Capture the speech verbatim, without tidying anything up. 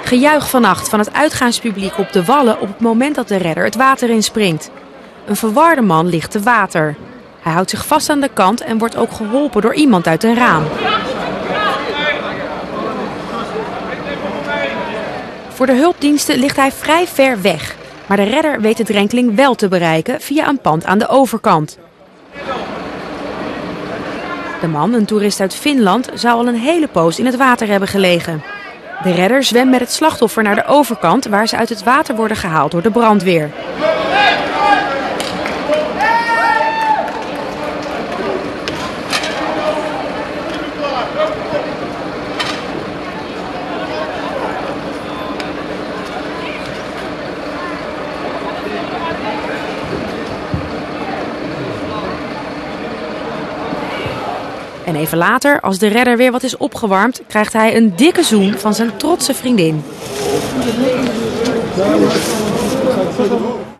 Gejuich vannacht van het uitgaanspubliek op de wallen op het moment dat de redder het water inspringt. Een verwarde man ligt te water. Hij houdt zich vast aan de kant en wordt ook geholpen door iemand uit een raam. Voor de hulpdiensten ligt hij vrij ver weg. Maar de redder weet de drenkeling wel te bereiken via een pand aan de overkant. De man, een toerist uit Finland, zou al een hele poos in het water hebben gelegen. De redder zwemt met het slachtoffer naar de overkant, waar ze uit het water worden gehaald door de brandweer. En even later, als de redder weer wat is opgewarmd, krijgt hij een dikke zoen van zijn trotse vriendin.